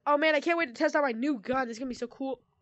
Oh man, I can't wait to test out my new gun. It's gonna be so cool.